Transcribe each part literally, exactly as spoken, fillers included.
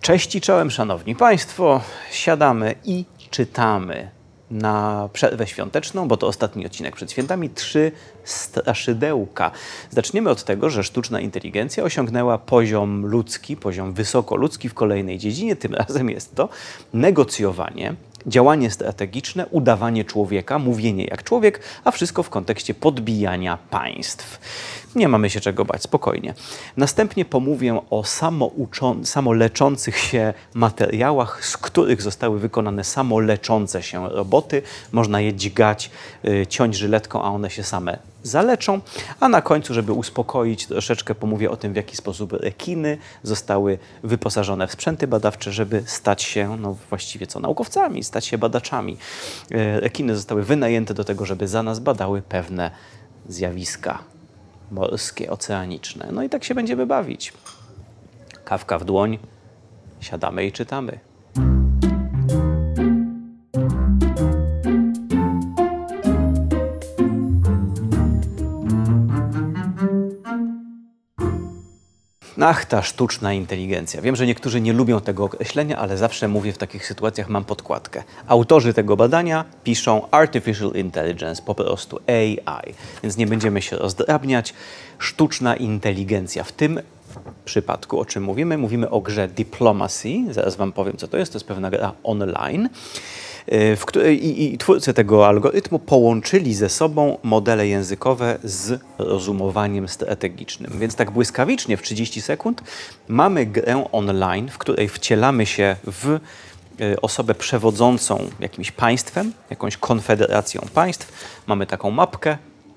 Cześć i czołem, szanowni państwo. Siadamy i czytamy na przerwę świąteczną, bo to ostatni odcinek przed świętami, trzy straszydełka. Zaczniemy od tego, że sztuczna inteligencja osiągnęła poziom ludzki, poziom wysokoludzki w kolejnej dziedzinie. Tym razem jest to negocjowanie, działanie strategiczne, udawanie człowieka, mówienie jak człowiek, a wszystko w kontekście podbijania państw. Nie mamy się czego bać, spokojnie. Następnie pomówię o samouczą, samoleczących się materiałach, z których zostały wykonane samoleczące się roboty. Można je dźgać, yy, ciąć żyletką, a one się same zaleczą. A na końcu, żeby uspokoić troszeczkę, pomówię o tym, w jaki sposób rekiny zostały wyposażone w sprzęty badawcze, żeby stać się, no właściwie co, naukowcami, stać się badaczami. Yy, rekiny zostały wynajęte do tego, żeby za nas badały pewne zjawiska morskie, oceaniczne. No i tak się będziemy bawić. Kawka w dłoń, siadamy i czytamy. Ach, ta sztuczna inteligencja. Wiem, że niektórzy nie lubią tego określenia, ale zawsze mówię w takich sytuacjach, mam podkładkę. Autorzy tego badania piszą Artificial Intelligence, po prostu A I. Więc nie będziemy się rozdrabniać. Sztuczna inteligencja. W tym przypadku, o czym mówimy, mówimy o grze Diplomacy. Zaraz wam powiem, co to jest. To jest pewna gra online, w której i, i twórcy tego algorytmu połączyli ze sobą modele językowe z rozumowaniem strategicznym. Więc tak błyskawicznie w trzydzieści sekund mamy grę online, w której wcielamy się w osobę przewodzącą jakimś państwem, jakąś konfederacją państw. Mamy taką mapkę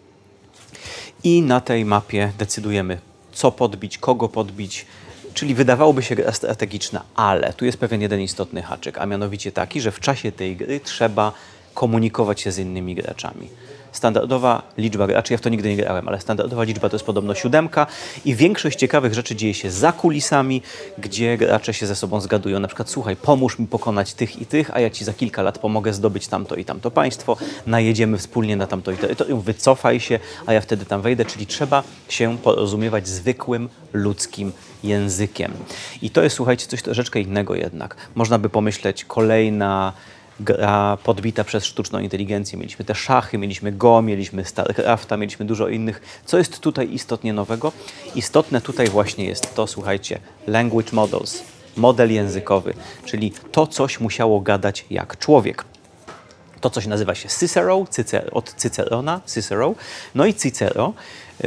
i na tej mapie decydujemy, co podbić, kogo podbić. Czyli wydawałoby się gra strategiczna, ale tu jest pewien jeden istotny haczyk, a mianowicie taki, że w czasie tej gry trzeba komunikować się z innymi graczami. Standardowa liczba graczy, ja w to nigdy nie grałem, ale standardowa liczba to jest podobno siódemka i większość ciekawych rzeczy dzieje się za kulisami, gdzie gracze się ze sobą zgadują. Na przykład, słuchaj, pomóż mi pokonać tych i tych, a ja ci za kilka lat pomogę zdobyć tamto i tamto państwo, najedziemy wspólnie na tamto i terytorium, wycofaj się, a ja wtedy tam wejdę, czyli trzeba się porozumiewać zwykłym ludzkim językiem. I to jest, słuchajcie, coś troszeczkę innego jednak. Można by pomyśleć, kolejna gra podbita przez sztuczną inteligencję. Mieliśmy te szachy, mieliśmy Go, mieliśmy StarCrafta, mieliśmy dużo innych. Co jest tutaj istotnie nowego? Istotne tutaj właśnie jest to, słuchajcie, language models, model językowy, czyli to coś musiało gadać jak człowiek. To coś nazywa się Cicero, Cicero od Cycerona, Cicero. No i Cicero yy,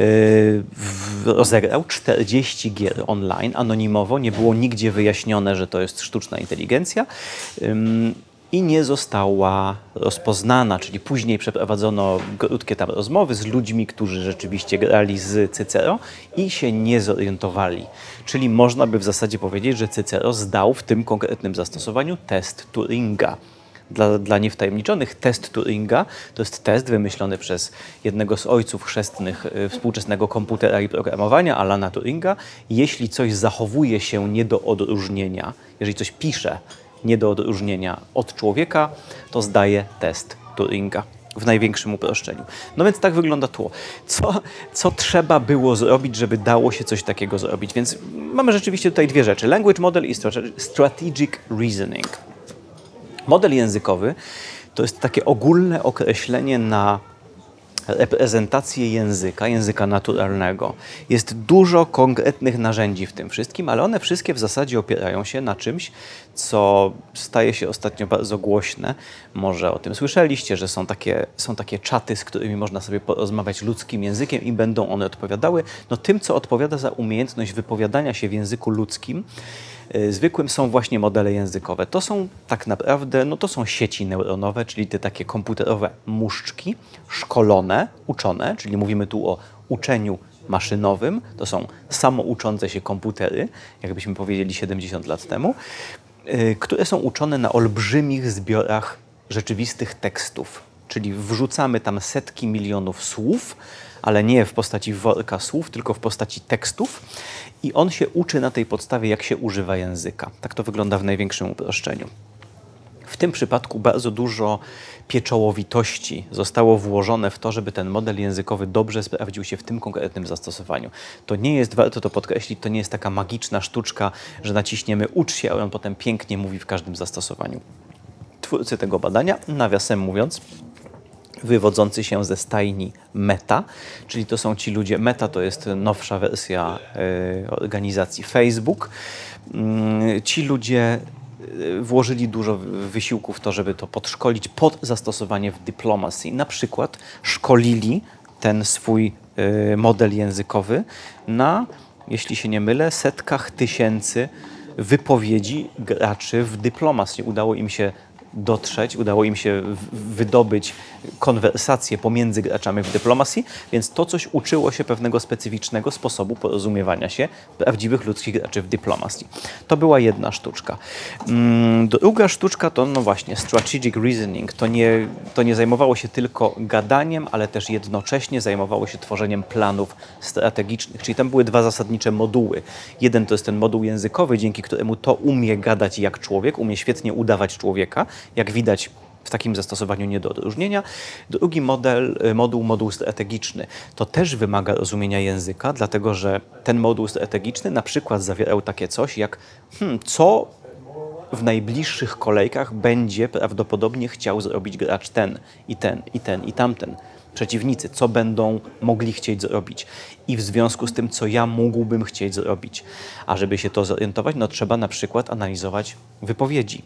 rozegrał czterdzieści gier online, anonimowo, nie było nigdzie wyjaśnione, że to jest sztuczna inteligencja. Yy, I nie została rozpoznana, czyli później przeprowadzono krótkie tam rozmowy z ludźmi, którzy rzeczywiście grali z Cicero i się nie zorientowali. Czyli można by w zasadzie powiedzieć, że Cicero zdał w tym konkretnym zastosowaniu test Turinga. Dla, dla niewtajemniczonych test Turinga to jest test wymyślony przez jednego z ojców chrzestnych y, współczesnego komputera i programowania, Alana Turinga. Jeśli coś zachowuje się nie do odróżnienia, jeżeli coś pisze nie do odróżnienia od człowieka, to zdaje test Turinga w największym uproszczeniu. No więc tak wygląda tło. Co, co trzeba było zrobić, żeby dało się coś takiego zrobić? Więc mamy rzeczywiście tutaj dwie rzeczy. Language model i strategic reasoning. Model językowy to jest takie ogólne określenie na reprezentację języka, języka naturalnego. Jest dużo konkretnych narzędzi w tym wszystkim, ale one wszystkie w zasadzie opierają się na czymś, co staje się ostatnio bardzo głośne. Może o tym słyszeliście, że są takie, są takie czaty, z którymi można sobie porozmawiać ludzkim językiem i będą one odpowiadały. No tym, co odpowiada za umiejętność wypowiadania się w języku ludzkim, yy, zwykłym, są właśnie modele językowe. To są tak naprawdę, no to są sieci neuronowe, czyli te takie komputerowe muszczki, szkolone, uczone, czyli mówimy tu o uczeniu maszynowym. To są samouczące się komputery, jakbyśmy powiedzieli siedemdziesiąt lat temu, yy, które są uczone na olbrzymich zbiorach rzeczywistych tekstów. Czyli wrzucamy tam setki milionów słów, ale nie w postaci worka słów, tylko w postaci tekstów i on się uczy na tej podstawie, jak się używa języka. Tak to wygląda w największym uproszczeniu. W tym przypadku bardzo dużo pieczołowitości zostało włożone w to, żeby ten model językowy dobrze sprawdził się w tym konkretnym zastosowaniu. To nie jest, warto to podkreślić, to nie jest taka magiczna sztuczka, że naciśniemy ucz się, a on potem pięknie mówi w każdym zastosowaniu. Twórcy tego badania, nawiasem mówiąc, wywodzący się ze stajni Meta, czyli to są ci ludzie, Meta to jest nowsza wersja y, organizacji Facebook. Y, ci ludzie włożyli dużo wysiłku w to, żeby to podszkolić pod zastosowanie w dyplomacji. Na przykład szkolili ten swój y, model językowy na, jeśli się nie mylę, setkach tysięcy wypowiedzi graczy w dyplomacji. Udało im się dotrzeć, udało im się wydobyć konwersację pomiędzy graczami w dyplomacji, więc to coś uczyło się pewnego specyficznego sposobu porozumiewania się prawdziwych ludzkich graczy w dyplomacji. To była jedna sztuczka. Druga sztuczka to, no właśnie, strategic reasoning. To nie, to nie zajmowało się tylko gadaniem, ale też jednocześnie zajmowało się tworzeniem planów strategicznych, czyli tam były dwa zasadnicze moduły. Jeden to jest ten moduł językowy, dzięki któremu to umie gadać jak człowiek, umie świetnie udawać człowieka, jak widać w takim zastosowaniu nie do odróżnienia. Drugi model, moduł, moduł strategiczny. To też wymaga rozumienia języka, dlatego że ten moduł strategiczny na przykład zawierał takie coś jak hmm, co w najbliższych kolejkach będzie prawdopodobnie chciał zrobić gracz ten i ten i ten i tamten. Przeciwnicy, co będą mogli chcieć zrobić i w związku z tym, co ja mógłbym chcieć zrobić. A żeby się to zorientować, no trzeba na przykład analizować wypowiedzi.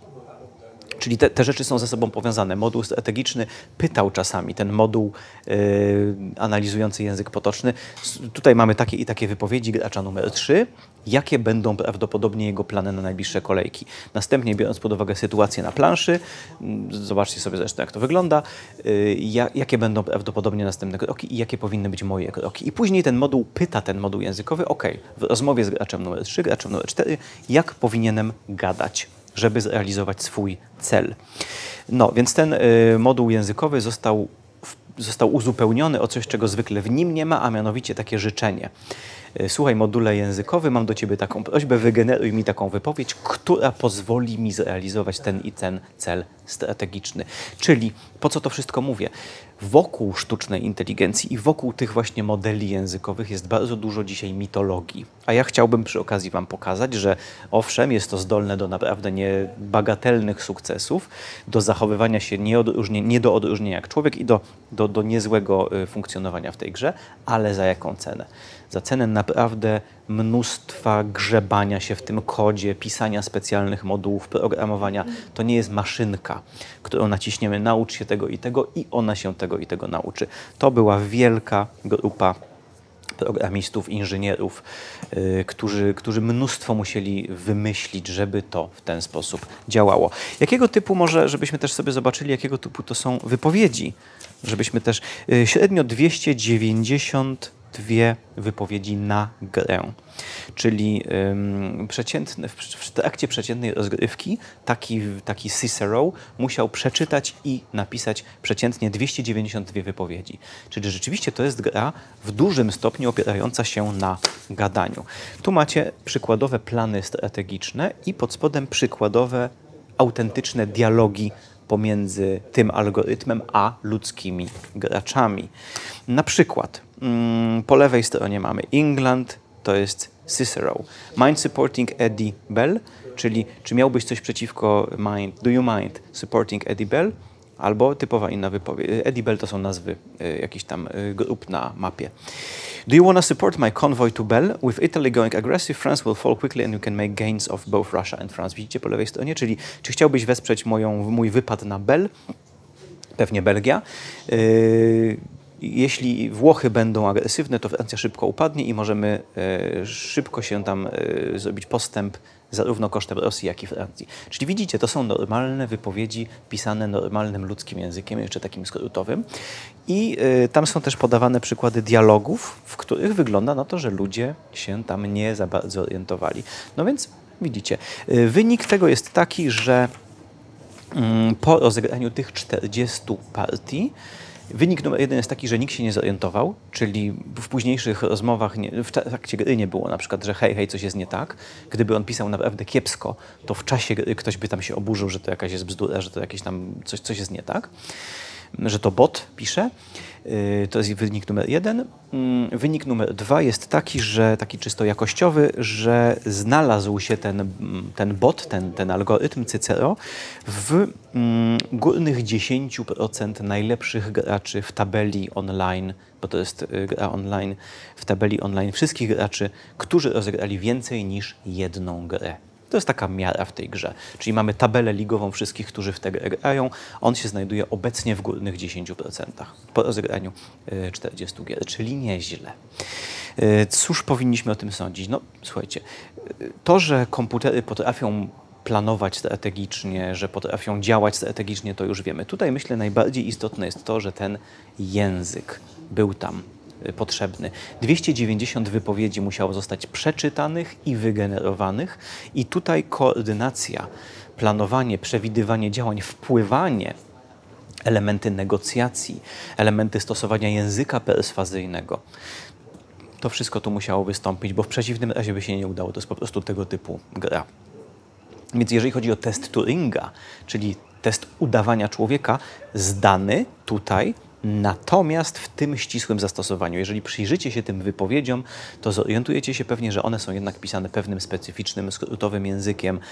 Czyli te, te rzeczy są ze sobą powiązane. Moduł strategiczny pytał czasami, ten moduł yy, analizujący język potoczny. Tutaj mamy takie i takie wypowiedzi gracza numer trzy. Jakie będą prawdopodobnie jego plany na najbliższe kolejki? Następnie, biorąc pod uwagę sytuację na planszy, zobaczcie sobie zresztą, jak to wygląda, yy, jakie będą prawdopodobnie następne kroki i jakie powinny być moje kroki. I później ten moduł pyta, ten moduł językowy, ok, w rozmowie z graczem numer trzy, graczem numer cztery, jak powinienem gadać, żeby zrealizować swój cel. No, więc ten y, moduł językowy został, w, został uzupełniony o coś, czego zwykle w nim nie ma, a mianowicie takie życzenie. Y, Słuchaj, module językowy, mam do Ciebie taką prośbę, wygeneruj mi taką wypowiedź, która pozwoli mi zrealizować ten i ten cel strategiczny. Czyli, po co to wszystko mówię? Wokół sztucznej inteligencji i wokół tych właśnie modeli językowych jest bardzo dużo dzisiaj mitologii. A ja chciałbym przy okazji Wam pokazać, że owszem, jest to zdolne do naprawdę niebagatelnych sukcesów, do zachowywania się nie, nie do odróżnienia jak człowiek i do, do, do niezłego funkcjonowania w tej grze, ale za jaką cenę? Za cenę naprawdę mnóstwa grzebania się w tym kodzie, pisania specjalnych modułów, programowania. To nie jest maszynka, którą naciśniemy, naucz się tego i tego i ona się tego i tego nauczy. To była wielka grupa programistów, inżynierów, yy, którzy, którzy mnóstwo musieli wymyślić, żeby to w ten sposób działało. Jakiego typu może, żebyśmy też sobie zobaczyli, jakiego typu to są wypowiedzi, żebyśmy też yy, średnio dwieście dziewięćdziesiąt dwie wypowiedzi na grę. Czyli ym, przeciętny, w, w trakcie przeciętnej rozgrywki taki, taki Cicero musiał przeczytać i napisać przeciętnie dwieście dziewięćdziesiąt dwie wypowiedzi. Czyli rzeczywiście to jest gra w dużym stopniu opierająca się na gadaniu. Tu macie przykładowe plany strategiczne i pod spodem przykładowe autentyczne dialogi pomiędzy tym algorytmem a ludzkimi graczami. Na przykład mm, po lewej stronie mamy England, to jest Cicero. Mind supporting Eddie Bell, czyli czy miałbyś coś przeciwko mind, do you mind supporting Eddie Bell? Albo typowa inna wypowiedź. Eddie Bell to są nazwy y, jakichś tam y, grup na mapie. Do you want to support my convoy to Bell? With Italy going aggressive, France will fall quickly and you can make gains of both Russia and France. Widzicie po lewej stronie? Czyli czy chciałbyś wesprzeć moją, mój wypad na Bell? Pewnie Belgia. Y, Jeśli Włochy będą agresywne, to Francja szybko upadnie i możemy e, szybko się tam e, zrobić postęp zarówno kosztem Rosji, jak i Francji. Czyli widzicie, to są normalne wypowiedzi pisane normalnym ludzkim językiem, jeszcze takim skrótowym. I e, tam są też podawane przykłady dialogów, w których wygląda na to, że ludzie się tam nie za bardzo orientowali. No więc widzicie, e, wynik tego jest taki, że mm, po rozegraniu tych czterdziestu partii Wynik numer jeden jest taki, że nikt się nie zorientował, czyli w późniejszych rozmowach, nie, w trakcie gry nie było na przykład, że hej, hej, coś jest nie tak. Gdyby on pisał naprawdę kiepsko, to w czasie gry ktoś by tam się oburzył, że to jakaś jest bzdura, że to jakieś tam coś, coś jest nie tak. Że to bot pisze. To jest wynik numer jeden. Wynik numer dwa jest taki, że taki czysto jakościowy, że znalazł się ten, ten bot, ten, ten algorytm Cycero w mm, górnych dziesięciu procent najlepszych graczy w tabeli online, bo to jest gra online, w tabeli online wszystkich graczy, którzy rozegrali więcej niż jedną grę. To jest taka miara w tej grze. Czyli mamy tabelę ligową wszystkich, którzy w tę grę grają. On się znajduje obecnie w górnych dziesięciu procentach po rozegraniu czterdziestu gier, czyli nieźle. Cóż powinniśmy o tym sądzić? No słuchajcie, to, że komputery potrafią planować strategicznie, że potrafią działać strategicznie, to już wiemy. Tutaj myślę najbardziej istotne jest to, że ten język był tam potrzebny. dwieście dziewięćdziesiąt wypowiedzi musiało zostać przeczytanych i wygenerowanych i tutaj koordynacja, planowanie, przewidywanie działań, wpływanie, elementy negocjacji, elementy stosowania języka perswazyjnego. To wszystko tu musiało wystąpić, bo w przeciwnym razie by się nie udało. To jest po prostu tego typu gra. Więc jeżeli chodzi o test Turinga, czyli test udawania człowieka, zdany tutaj, natomiast w tym ścisłym zastosowaniu, jeżeli przyjrzycie się tym wypowiedziom, to zorientujecie się pewnie, że one są jednak pisane pewnym specyficznym, skrótowym językiem.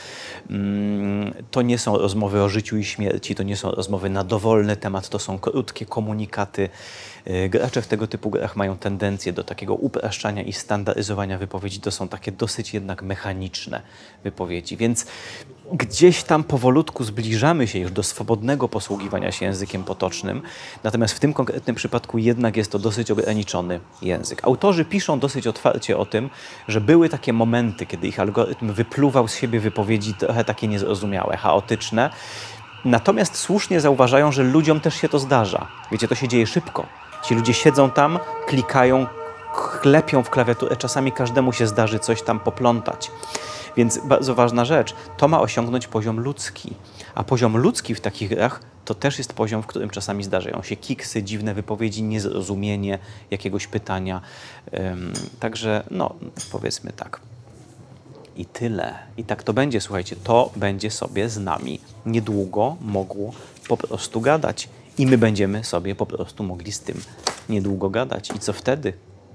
To nie są rozmowy o życiu i śmierci, to nie są rozmowy na dowolny temat, to są krótkie komunikaty. Gracze w tego typu grach mają tendencję do takiego upraszczania i standaryzowania wypowiedzi. To są takie dosyć jednak mechaniczne wypowiedzi, więc gdzieś tam powolutku zbliżamy się już do swobodnego posługiwania się językiem potocznym, natomiast w tym konkretnym przypadku jednak jest to dosyć ograniczony język. Autorzy piszą dosyć otwarcie o tym, że były takie momenty, kiedy ich algorytm wypluwał z siebie wypowiedzi trochę takie niezrozumiałe, chaotyczne, natomiast słusznie zauważają, że ludziom też się to zdarza. Wiecie, to się dzieje szybko. Ci ludzie siedzą tam, klikają, klepią w klawiaturę, czasami każdemu się zdarzy coś tam poplątać. Więc bardzo ważna rzecz, to ma osiągnąć poziom ludzki. A poziom ludzki w takich grach to też jest poziom, w którym czasami zdarzają się kiksy, dziwne wypowiedzi, niezrozumienie jakiegoś pytania. Ym, także no, powiedzmy tak. I tyle. I tak to będzie, słuchajcie, to będzie sobie z nami niedługo mogło po prostu gadać. I my będziemy sobie po prostu mogli z tym niedługo gadać. I co wtedy?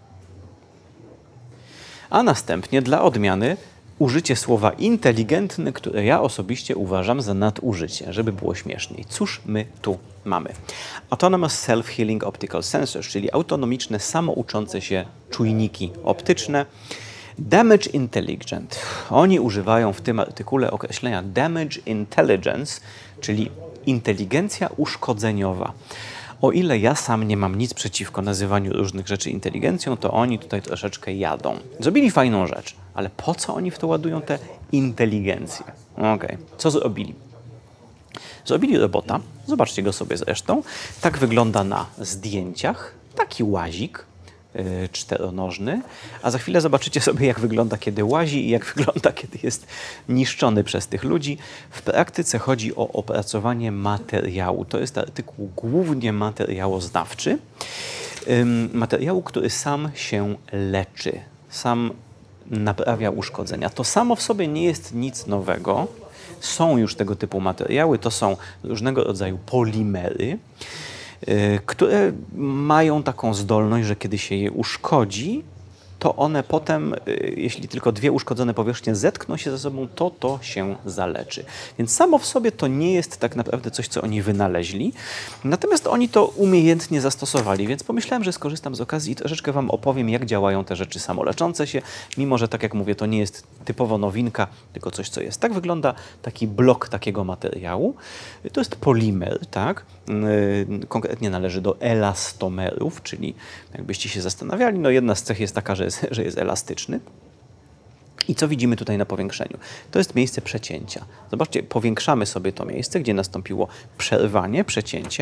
A następnie dla odmiany użycie słowa inteligentny, które ja osobiście uważam za nadużycie, żeby było śmieszniej. Cóż my tu mamy? Autonomous Self-Healing Optical Sensors, czyli autonomiczne, samouczące się czujniki optyczne. Damage Intelligent. Oni używają w tym artykule określenia Damage Intelligence, czyli inteligencja uszkodzeniowa. O ile ja sam nie mam nic przeciwko nazywaniu różnych rzeczy inteligencją, to oni tutaj troszeczkę jadą. Zrobili fajną rzecz, ale po co oni w to ładują tę inteligencję? Okej, okay. Co zrobili? Zrobili robota, zobaczcie go sobie zresztą, tak wygląda na zdjęciach, taki łazik, Yy, czteronożny, a za chwilę zobaczycie sobie, jak wygląda, kiedy łazi i jak wygląda, kiedy jest niszczony przez tych ludzi. W praktyce chodzi o opracowanie materiału. To jest artykuł głównie materiałoznawczy. Yy, materiału, który sam się leczy, sam naprawia uszkodzenia. To samo w sobie nie jest nic nowego. Są już tego typu materiały, to są różnego rodzaju polimery, które mają taką zdolność, że kiedy się je uszkodzi, to one potem, jeśli tylko dwie uszkodzone powierzchnie zetkną się ze sobą, to to się zaleczy. Więc samo w sobie to nie jest tak naprawdę coś, co oni wynaleźli, natomiast oni to umiejętnie zastosowali, więc pomyślałem, że skorzystam z okazji i troszeczkę wam opowiem, jak działają te rzeczy samoleczące się, mimo że, tak jak mówię, to nie jest typowo nowinka, tylko coś, co jest. Tak wygląda taki blok takiego materiału. To jest polimer, tak? Konkretnie należy do elastomerów, czyli jakbyście się zastanawiali, no jedna z cech jest taka, że jest, że jest elastyczny. I co widzimy tutaj na powiększeniu? To jest miejsce przecięcia. Zobaczcie, powiększamy sobie to miejsce, gdzie nastąpiło przerwanie, przecięcie.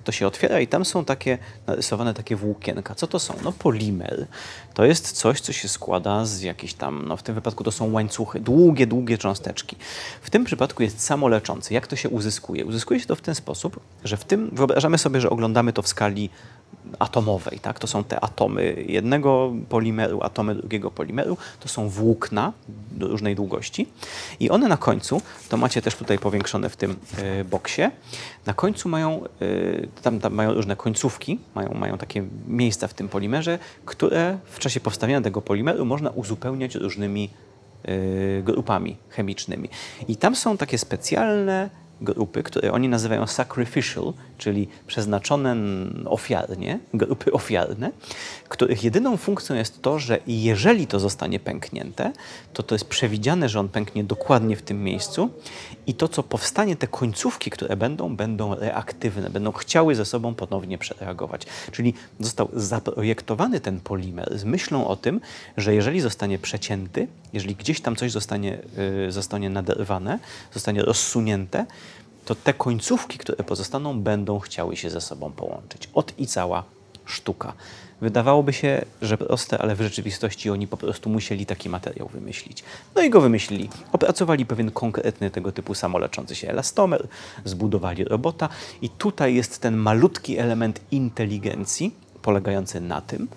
to się otwiera i tam są takie narysowane takie włókienka. Co to są? No polimer. To jest coś, co się składa z jakichś tam, no w tym wypadku to są łańcuchy, długie, długie cząsteczki. W tym przypadku jest samoleczący. Jak to się uzyskuje? Uzyskuje się to w ten sposób, że w tym, wyobrażamy sobie, że oglądamy to w skali atomowej, tak? To są te atomy jednego polimeru, atomy drugiego polimeru, to są włókna różnej długości i one na końcu, to macie też tutaj powiększone w tym y, boksie, na końcu mają, y, tam, tam mają różne końcówki, mają, mają takie miejsca w tym polimerze, które w czasie powstawania tego polimeru można uzupełniać różnymi y, grupami chemicznymi. I tam są takie specjalne grupy, które oni nazywają sacrificial, czyli przeznaczone ofiarnie, grupy ofiarne, których jedyną funkcją jest to, że jeżeli to zostanie pęknięte, to to jest przewidziane, że on pęknie dokładnie w tym miejscu i to, co powstanie, te końcówki, które będą, będą reaktywne, będą chciały ze sobą ponownie przereagować. Czyli został zaprojektowany ten polimer z myślą o tym, że jeżeli zostanie przecięty, jeżeli gdzieś tam coś zostanie, yy, zostanie naderwane, zostanie rozsunięte, to te końcówki, które pozostaną, będą chciały się ze sobą połączyć. Ot i cała sztuka. Wydawałoby się, że proste, ale w rzeczywistości oni po prostu musieli taki materiał wymyślić. No i go wymyślili. Opracowali pewien konkretny tego typu samoleczący się elastomer, zbudowali robota i tutaj jest ten malutki element inteligencji polegający na tym,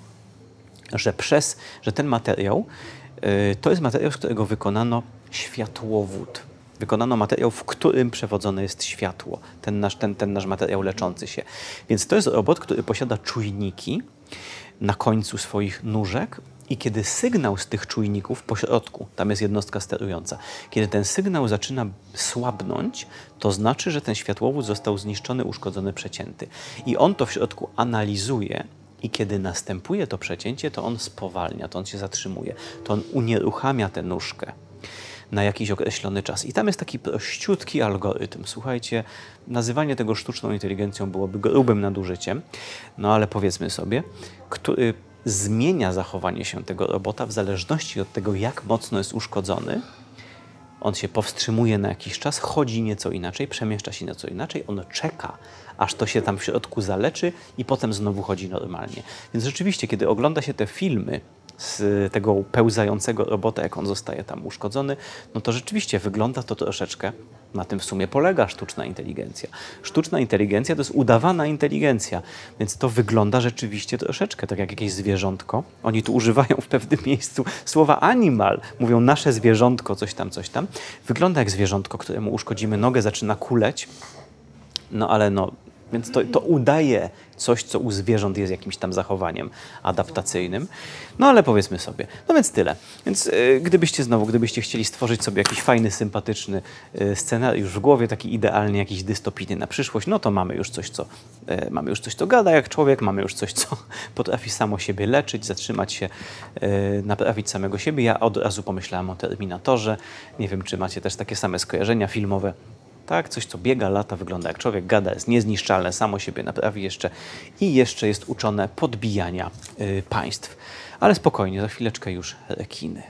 że przez, że ten materiał yy, to jest materiał, z którego wykonano światłowód. Wykonano materiał, w którym przewodzone jest światło, ten nasz, ten, ten nasz materiał leczący się. Więc to jest robot, który posiada czujniki na końcu swoich nóżek i kiedy sygnał z tych czujników po środku, tam jest jednostka sterująca, kiedy ten sygnał zaczyna słabnąć, to znaczy, że ten światłowód został zniszczony, uszkodzony, przecięty. I on to w środku analizuje i kiedy następuje to przecięcie, to on spowalnia, to on się zatrzymuje, to on unieruchamia tę nóżkę na jakiś określony czas. I tam jest taki prościutki algorytm. Słuchajcie, nazywanie tego sztuczną inteligencją byłoby grubym nadużyciem, no ale powiedzmy sobie, który zmienia zachowanie się tego robota w zależności od tego, jak mocno jest uszkodzony. On się powstrzymuje na jakiś czas, chodzi nieco inaczej, przemieszcza się nieco inaczej, on czeka, aż to się tam w środku zaleczy i potem znowu chodzi normalnie. Więc rzeczywiście, kiedy ogląda się te filmy z tego pełzającego robota, jak on zostaje tam uszkodzony, no to rzeczywiście wygląda to troszeczkę, na tym w sumie polega sztuczna inteligencja. Sztuczna inteligencja to jest udawana inteligencja, więc to wygląda rzeczywiście troszeczkę tak jak jakieś zwierzątko. Oni tu używają w pewnym miejscu słowa animal, mówią nasze zwierzątko, coś tam, coś tam. Wygląda jak zwierzątko, któremu uszkodzimy nogę, zaczyna kuleć, no ale no, więc to, to udaje coś, co u zwierząt jest jakimś tam zachowaniem adaptacyjnym. No ale powiedzmy sobie. No więc tyle. Więc y, gdybyście znowu, gdybyście chcieli stworzyć sobie jakiś fajny, sympatyczny y, scenariusz w głowie, taki idealnie jakiś dystopijny na przyszłość, no to mamy już coś, co y, mamy już coś, co gada jak człowiek, mamy już coś, co potrafi samo siebie leczyć, zatrzymać się, y, naprawić samego siebie. Ja od razu pomyślałem o Terminatorze. Nie wiem, czy macie też takie same skojarzenia filmowe. Tak, coś, co biega, lata, wygląda jak człowiek, gada, jest niezniszczalne, samo siebie naprawi jeszcze i jeszcze jest uczone podbijania y, państw. Ale spokojnie, za chwileczkę już rekiny.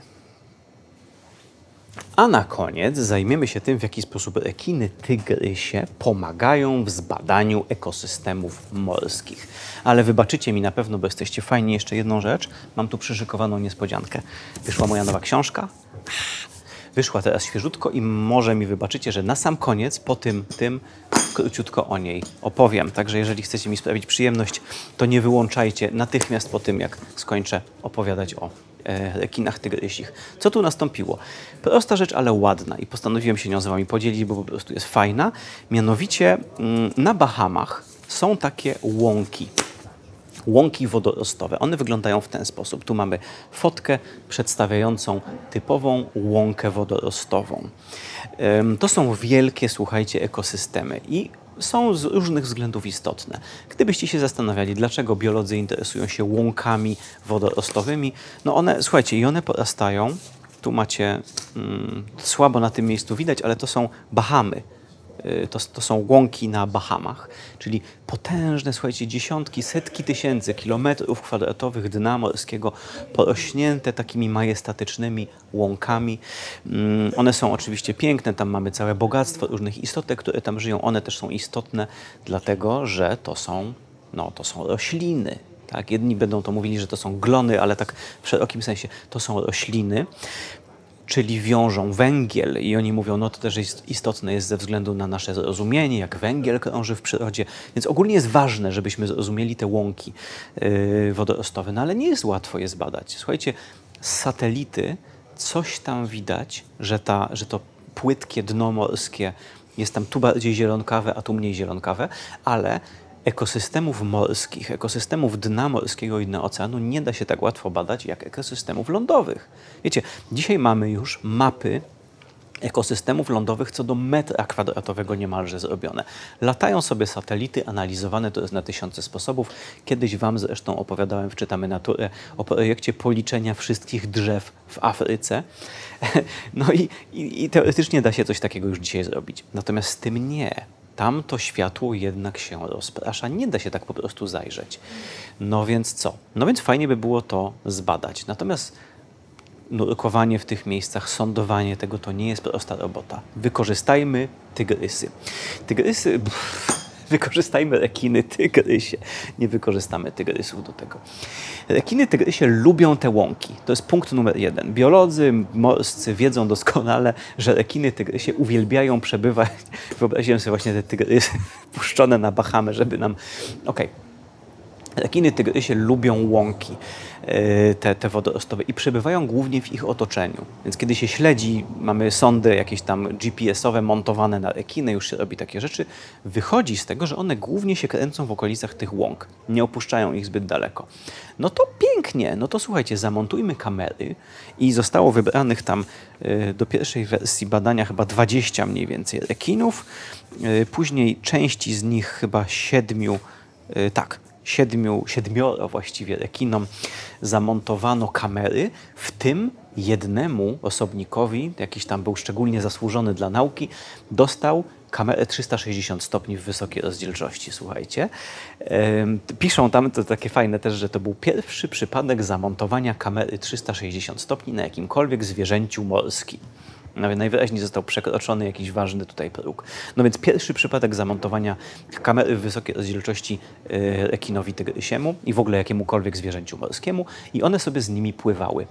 A na koniec zajmiemy się tym, w jaki sposób rekiny tygrysie pomagają w zbadaniu ekosystemów morskich. Ale wybaczycie mi na pewno, bo jesteście fajni, jeszcze jedną rzecz. Mam tu przyszykowaną niespodziankę. Wyszła moja nowa książka. Wyszła teraz świeżutko i może mi wybaczycie, że na sam koniec, po tym, tym króciutko o niej opowiem. Także jeżeli chcecie mi sprawić przyjemność, to nie wyłączajcie natychmiast po tym, jak skończę opowiadać o e, rekinach tygrysich. Co tu nastąpiło? Prosta rzecz, ale ładna i postanowiłem się nią z wami podzielić, bo po prostu jest fajna. Mianowicie mm, na Bahamach są takie łąki. Łąki wodorostowe. One wyglądają w ten sposób. Tu mamy fotkę przedstawiającą typową łąkę wodorostową. To są wielkie, słuchajcie, ekosystemy i są z różnych względów istotne. Gdybyście się zastanawiali, dlaczego biolodzy interesują się łąkami wodorostowymi, no one, słuchajcie, i one porastają. Tu macie, hmm, słabo na tym miejscu widać, ale to są Bahamy. to, to są łąki na Bahamach, czyli potężne, słuchajcie, dziesiątki, setki tysięcy kilometrów kwadratowych dna morskiego, porośnięte takimi majestatycznymi łąkami. One są oczywiście piękne, tam mamy całe bogactwo różnych istotek, które tam żyją. One też są istotne dlatego, że to są, no, to są rośliny. Tak? Jedni będą to mówili, że to są glony, ale tak w szerokim sensie to są rośliny, czyli wiążą węgiel i oni mówią, no to też jest istotne jest ze względu na nasze zrozumienie, jak węgiel krąży w przyrodzie. Więc ogólnie jest ważne, żebyśmy zrozumieli te łąki yy, wodorostowe, no ale nie jest łatwo je zbadać. Słuchajcie, z satelity coś tam widać, że, ta, że to płytkie dno morskie jest tam tu bardziej zielonkawe, a tu mniej zielonkawe, ale ekosystemów morskich, ekosystemów dna morskiego i dna oceanu nie da się tak łatwo badać jak ekosystemów lądowych. Wiecie, dzisiaj mamy już mapy ekosystemów lądowych co do metra kwadratowego niemalże zrobione. Latają sobie satelity, analizowane to jest na tysiące sposobów. Kiedyś wam zresztą opowiadałem w Czytamy Naturę o projekcie policzenia wszystkich drzew w Afryce. No i, i, i teoretycznie da się coś takiego już dzisiaj zrobić. Natomiast z tym nie. Tam to światło jednak się rozprasza, nie da się tak po prostu zajrzeć. No więc co? No więc fajnie by było to zbadać. Natomiast nurkowanie w tych miejscach, sądowanie tego to nie jest prosta robota. Wykorzystajmy tygrysy. Tygrysy... Pff, wykorzystajmy rekiny, tygrysie. Nie wykorzystamy tygrysów do tego. Rekiny, tygrysie lubią te łąki. To jest punkt numer jeden. Biolodzy morscy wiedzą doskonale, że rekiny, tygrysie uwielbiają przebywać. Wyobraziłem sobie właśnie te tygrysy puszczone na Bahamy, żeby nam... Okej. Okay. Rekiny, tygrysie lubią łąki, te, te wodorostowe i przebywają głównie w ich otoczeniu. Więc kiedy się śledzi, mamy sondy jakieś tam G P S-owe montowane na rekiny, już się robi takie rzeczy, wychodzi z tego, że one głównie się kręcą w okolicach tych łąk. Nie opuszczają ich zbyt daleko. No to pięknie, no to słuchajcie, zamontujmy kamery i zostało wybranych tam do pierwszej wersji badania chyba dwadzieścia mniej więcej rekinów, później części z nich chyba siedmiu, tak, Siedmiu, siedmioro właściwie rekinom zamontowano kamery, w tym jednemu osobnikowi, jakiś tam był szczególnie zasłużony dla nauki, dostał kamerę trzysta sześćdziesiąt stopni w wysokiej rozdzielczości, słuchajcie. Piszą tam, to takie fajne też, że to był pierwszy przypadek zamontowania kamery trzysta sześćdziesiąt stopni na jakimkolwiek zwierzęciu morskim. No, najwyraźniej został przekroczony jakiś ważny tutaj próg. No więc pierwszy przypadek zamontowania kamery w wysokiej rozdzielczości yy, rekinowi tygrysiemu i w ogóle jakiemukolwiek zwierzęciu morskiemu i one sobie z nimi pływały.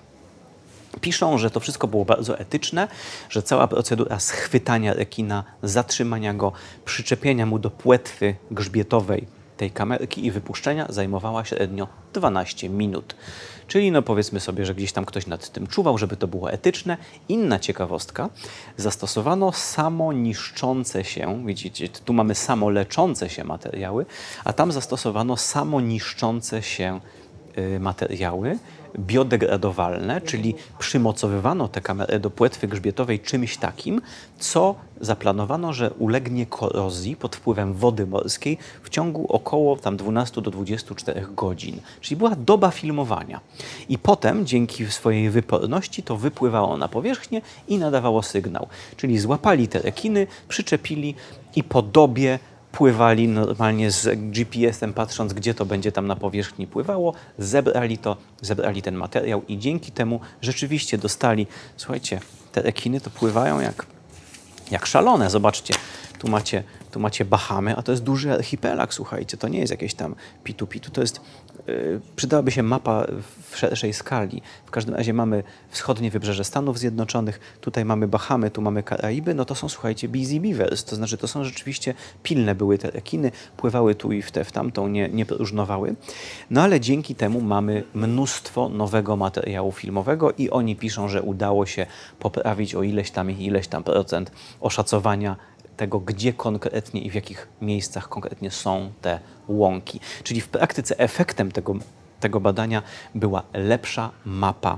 Piszą, że to wszystko było bardzo etyczne, że cała procedura schwytania rekina, zatrzymania go, przyczepienia mu do płetwy grzbietowej tej kamerki i wypuszczenia zajmowała średnio dwanaście minut. Czyli no powiedzmy sobie, że gdzieś tam ktoś nad tym czuwał, żeby to było etyczne. Inna ciekawostka, zastosowano samoniszczące się, widzicie, tu mamy samoleczące się materiały, a tam zastosowano samoniszczące się y, materiały biodegradowalne, czyli przymocowywano tę kamerę do płetwy grzbietowej czymś takim, co zaplanowano, że ulegnie korozji pod wpływem wody morskiej w ciągu około tam dwunastu do dwudziestu czterech godzin. Czyli była doba filmowania. I potem dzięki swojej wyporności to wypływało na powierzchnię i nadawało sygnał. Czyli złapali te rekiny, przyczepili i po dobie pływali normalnie z G P S-em, patrząc, gdzie to będzie tam na powierzchni pływało, zebrali to, zebrali ten materiał i dzięki temu rzeczywiście dostali, słuchajcie, te rekiny to pływają jak, jak szalone. Zobaczcie, tu macie, tu macie Bahamy, a to jest duży archipelag, słuchajcie, to nie jest jakieś tam pitu-pitu, to jest, yy, przydałaby się mapa w szerszej skali. W każdym razie mamy wschodnie wybrzeże Stanów Zjednoczonych, tutaj mamy Bahamy, tu mamy Karaiby, no to są, słuchajcie, busy beavers, to znaczy to są rzeczywiście pilne były te rekiny, pływały tu i w tę, w tamtą, nie, nie próżnowały. No ale dzięki temu mamy mnóstwo nowego materiału filmowego i oni piszą, że udało się poprawić o ileś tam i ileś tam procent oszacowania tego, gdzie konkretnie i w jakich miejscach konkretnie są te łąki. Czyli w praktyce efektem tego, tego badania była lepsza mapa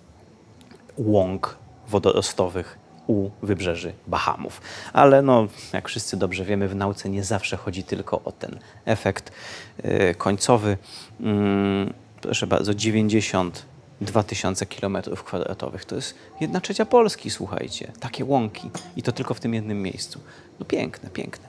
łąk wodorostowych u wybrzeży Bahamów. Ale no, jak wszyscy dobrze wiemy, w nauce nie zawsze chodzi tylko o ten efekt yy, końcowy. Yy, proszę bardzo, dziewięćdziesiąt dwa tysiące kilometrów kwadratowych. To jest jedna trzecia Polski, słuchajcie. Takie łąki. I to tylko w tym jednym miejscu. No piękne, piękne.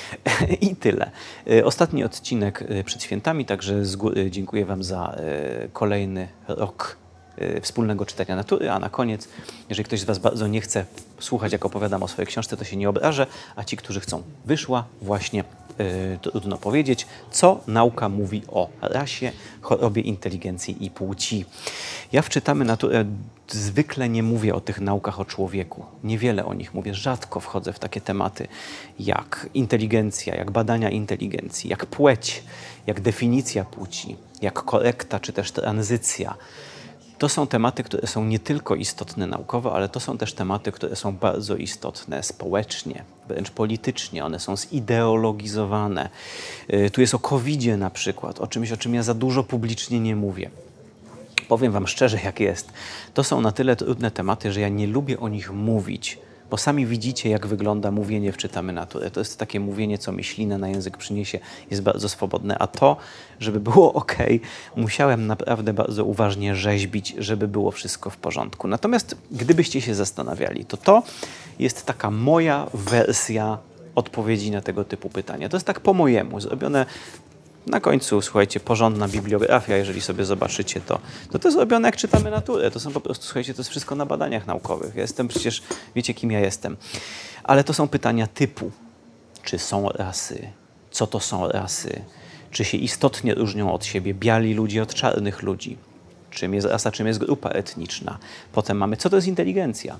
I tyle. Ostatni odcinek przed świętami, także z góry dziękuję Wam za kolejny rok wspólnego czytania natury, a na koniec, jeżeli ktoś z Was bardzo nie chce słuchać, jak opowiadam o swojej książce, to się nie obrażę, a ci, którzy chcą, wyszła właśnie, yy, trudno powiedzieć, co nauka mówi o rasie, chorobie, inteligencji i płci. Ja w Czytamy Naturę zwykle nie mówię o tych naukach o człowieku. Niewiele o nich mówię, rzadko wchodzę w takie tematy jak inteligencja, jak badania inteligencji, jak płeć, jak definicja płci, jak korekta czy też tranzycja. To są tematy, które są nie tylko istotne naukowo, ale to są też tematy, które są bardzo istotne społecznie, wręcz politycznie. One są zideologizowane. Tu jest o kowidzie na przykład, o czymś, o czym ja za dużo publicznie nie mówię. Powiem Wam szczerze, jak jest. To są na tyle trudne tematy, że ja nie lubię o nich mówić, bo sami widzicie, jak wygląda mówienie w Czytamy Naturę. To jest takie mówienie, co mi ślinę na język przyniesie, jest bardzo swobodne. A to, żeby było ok, musiałem naprawdę bardzo uważnie rzeźbić, żeby było wszystko w porządku. Natomiast gdybyście się zastanawiali, to to jest taka moja wersja odpowiedzi na tego typu pytania. To jest tak po mojemu, zrobione na końcu, słuchajcie, porządna bibliografia, jeżeli sobie zobaczycie to, to to jest robione jak Czytamy Naturę. To są po prostu, słuchajcie, to jest wszystko na badaniach naukowych. Ja jestem przecież, wiecie, kim ja jestem. Ale to są pytania typu, czy są rasy, co to są rasy, czy się istotnie różnią od siebie biali ludzie od czarnych ludzi, czym jest rasa, czym jest grupa etniczna. Potem mamy, co to jest inteligencja.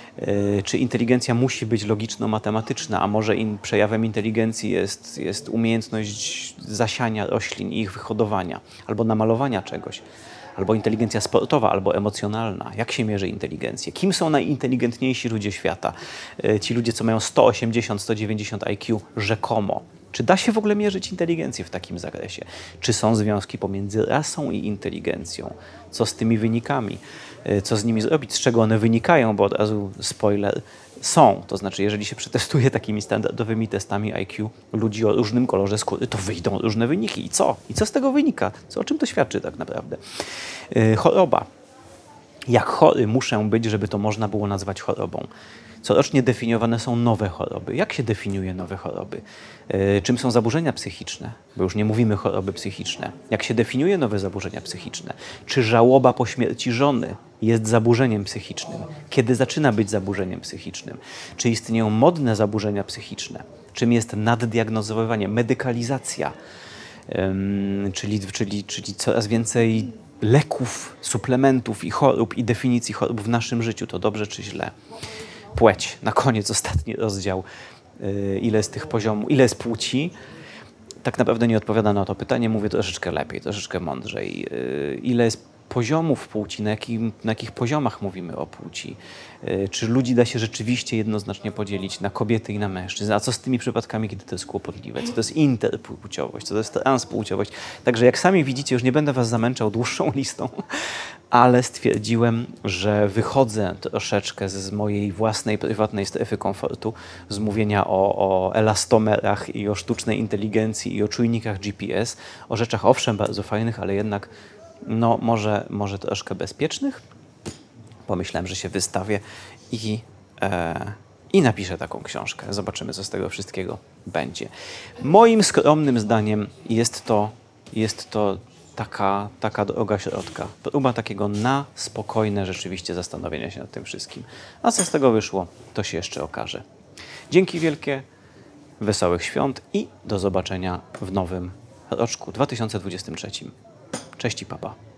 Czy inteligencja musi być logiczno-matematyczna, a może in, przejawem inteligencji jest, jest umiejętność zasiania roślin i ich wyhodowania, albo namalowania czegoś, albo inteligencja sportowa, albo emocjonalna. Jak się mierzy inteligencję? Kim są najinteligentniejsi ludzie świata? Ci ludzie, co mają sto osiemdziesiąt, sto dziewięćdziesiąt I Q rzekomo. Czy da się w ogóle mierzyć inteligencję w takim zakresie? Czy są związki pomiędzy rasą i inteligencją? Co z tymi wynikami? Co z nimi zrobić? Z czego one wynikają? Bo od razu spoiler, są. To znaczy, jeżeli się przetestuje takimi standardowymi testami I Q ludzi o różnym kolorze skóry, to wyjdą różne wyniki. I co? I co z tego wynika? Co, o czym to świadczy tak naprawdę? Yy, choroba. Jak chory muszę być, żeby to można było nazwać chorobą? Corocznie definiowane są nowe choroby. Jak się definiuje nowe choroby? Yy, czym są zaburzenia psychiczne? Bo już nie mówimy choroby psychiczne. Jak się definiuje nowe zaburzenia psychiczne? Czy żałoba po śmierci żony jest zaburzeniem psychicznym? Kiedy zaczyna być zaburzeniem psychicznym? Czy istnieją modne zaburzenia psychiczne? Czym jest naddiagnozowywanie? Medykalizacja, yy, czyli, czyli, czyli coraz więcej leków, suplementów i chorób i definicji chorób w naszym życiu. To dobrze czy źle? Płeć. Na koniec ostatni rozdział. Yy, ile jest tych poziomów, ile jest płci? Tak naprawdę nie odpowiada na to pytanie. Mówię troszeczkę lepiej, troszeczkę mądrzej. Yy, ile jest poziomów płci? Na, jakim, na jakich poziomach mówimy o płci? Yy, czy ludzi da się rzeczywiście jednoznacznie podzielić na kobiety i na mężczyzn? A co z tymi przypadkami, kiedy to jest kłopotliwe? Co to jest interpłciowość? Co to jest transpłciowość? Także jak sami widzicie, już nie będę Was zamęczał dłuższą listą, ale stwierdziłem, że wychodzę troszeczkę z mojej własnej, prywatnej strefy komfortu, z mówienia o, o elastomerach i o sztucznej inteligencji i o czujnikach G P S, o rzeczach owszem bardzo fajnych, ale jednak no może, może troszkę bezpiecznych. Pomyślałem, że się wystawię i, e, i napiszę taką książkę. Zobaczymy, co z tego wszystkiego będzie. Moim skromnym zdaniem jest to, jest to Taka, taka droga środka. Próba takiego na spokojne rzeczywiście zastanowienia się nad tym wszystkim. A co z tego wyszło, to się jeszcze okaże. Dzięki wielkie, wesołych świąt i do zobaczenia w nowym roczku dwa tysiące dwudziestym trzecim. Cześć i papa.